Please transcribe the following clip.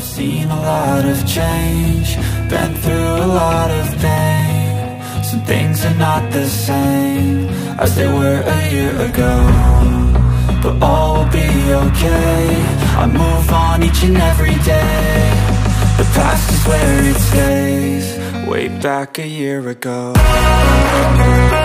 I've seen a lot of change, been through a lot of pain. Some things are not the same as they were a year ago, but all will be okay. I move on each and every day. The past is where it stays, way back a year ago.